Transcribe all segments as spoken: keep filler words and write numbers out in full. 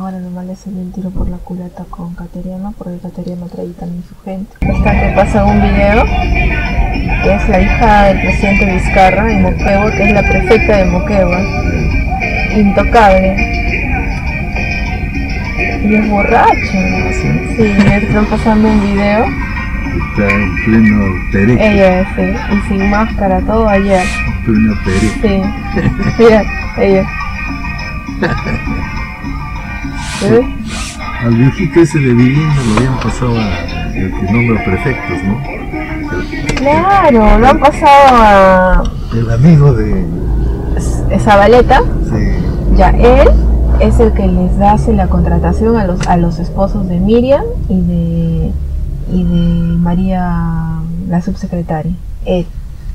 ahora nomás le salió el tiro por la culata con Cateriano, porque Cateriano trae también su gente. Esta que pasa un video, que es la hija del presidente Vizcarra de Moquegua, que es la prefecta de Moquegua, intocable. Y es borracho. ¿Sí? Sí, le están pasando un video. Está en pleno pereque. Ella, sí, y sin máscara, todo ayer. En pleno pereque. Sí, mira, ella. ¿Ves? Al viejito ese de vivienda lo habían pasado a el que nombra prefectos, ¿no? Claro, lo han pasado a El amigo de... Zabaleta. Sí. Ya, él es el que les hace la contratación a los a los esposos de Miriam y de y de María, la subsecretaria, él.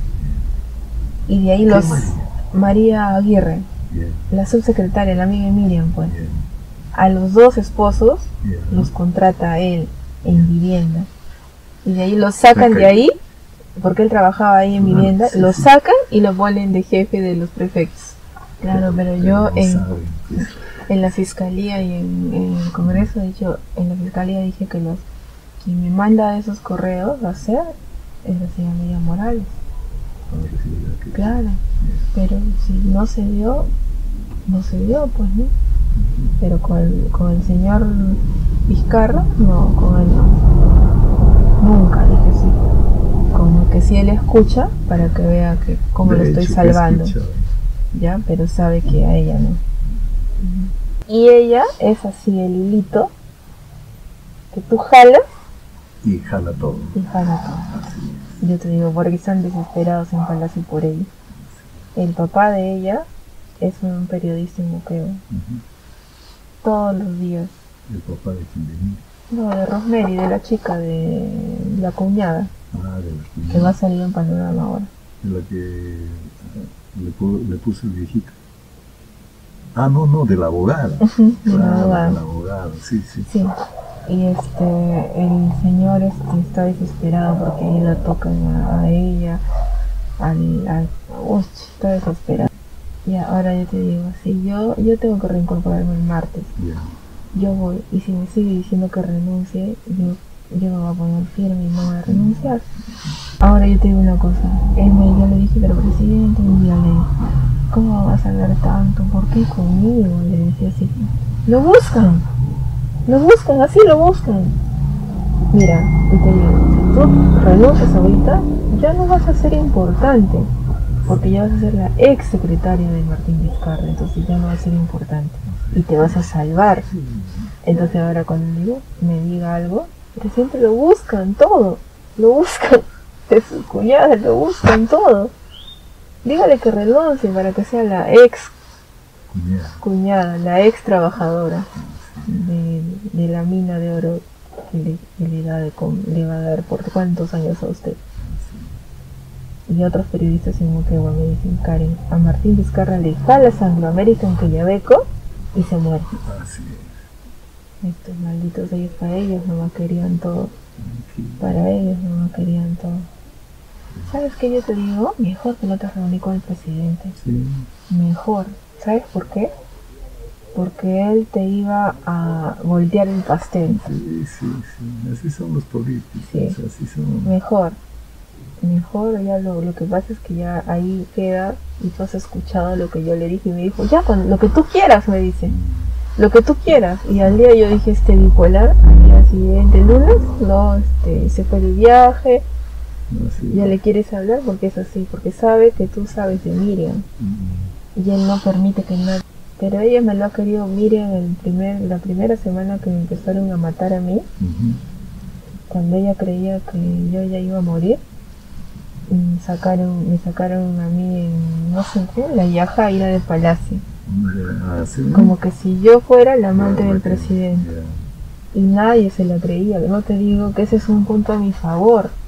Y de ahí los María? María Aguirre, Bien, la subsecretaria, la amiga de Miriam, pues. bien, A los dos esposos bien. los contrata él en vivienda. Y de ahí los sacan de ahí, porque él trabajaba ahí en Ah, vivienda, sí, lo sí. sacan y lo ponen de jefe de los prefectos. Claro, pero yo No en, saben, sí. en la fiscalía y en, en el Congreso he dicho, en la fiscalía dije que los quien me manda esos correos a hacer es la señora Miriam Morales. Ahora sí, ya que- Claro, pero si no se dio, no se dio, pues no. Pero con el, con el señor Vizcarra, no, con él no. Nunca dije sí. Como que si él escucha, para que vea que cómo De lo estoy hecho, que salvando. escucha, Ya, pero sabe que a ella no. Y ella es así el hilito que tú jalas y jala todo. y jala todo. Yo te digo, porque están desesperados en Palacio por ella. El papá de ella es un periodista en Moquegua. Ujú. Todos los días. El papá de quien venía. No, de Rosemary, de la chica, de la cuñada, Ah, de la que que, va a salir en Panorama ahora. de la que ah, le, pu- le puso el viejito. Ah, no, no, de la abogada. Ujú, de la Claro, abogada. de la abogada, sí, sí. Sí, y este, el señor este, está desesperado porque ahí la tocan a, a ella, al, al uy, está desesperado. Y ahora yo te digo, si yo, yo tengo que reincorporarme el martes, Ya. yo voy, y si me sigue diciendo que renuncie, yo, yo me voy a poner firme y no voy a renunciar. Ahora yo te digo una cosa, él me, yo le dije, pero presidente, un día le dije, ¿cómo vas a hablar tanto? ¿Por qué conmigo? Le decía así, lo buscan. Lo buscan, así lo buscan. Mira, y te digo, si tú renuncias ahorita, ya no vas a ser importante, porque ya vas a ser la ex secretaria de Martín Vizcarra, entonces ya no va a ser importante y te vas a salvar. Entonces ahora cuando digo, me diga algo, pero siempre lo buscan todo, lo buscan, de sus cuñadas lo buscan todo. Dígale que renuncie para que sea la ex Cuñada. cuñada, la ex trabajadora de, de la mina de oro que le, que le, da de com- le va a dar por cuántos años a usted. Y otros periodistas en Moquegua me dicen, Karen, a Martín Vizcarra le jalas Anglo American que Quellaveco y se muere. Así es. Estos malditos, ellos para ellos nomás querían todo, Sí. para ellos nomás querían todo. ¿Sabes qué yo te digo? Mejor que no te reuní con el presidente. Sí. Mejor. ¿Sabes por qué? Porque él te iba a voltear el pastel. Sí, sí, sí. Así son los políticos. Sí. O sea, así son. Mejor. Mejor, ya lo, lo que pasa es que ya ahí queda y tú has escuchado lo que yo le dije y me dijo, ya, con lo que tú quieras, me dice. Lo que tú quieras. Y al día yo dije, este bipolar, al día siguiente, el lunes, no, este, se fue de viaje, Así. ya le quieres hablar porque es así, porque sabe que tú sabes de Miriam. Mm. Y él no permite que nadie, pero ella me lo ha querido. Miriam el primer, la primera semana que me empezaron a matar a mí, Ujú. cuando ella creía que yo ya iba a morir, mm, sacaron, me sacaron a mí en, no sé qué, la yaja ira del palacio, Ah, sí. como que si yo fuera la amante Ya, del ya, presidente, ya. y nadie se la creía. No te digo que ese es un punto a mi favor,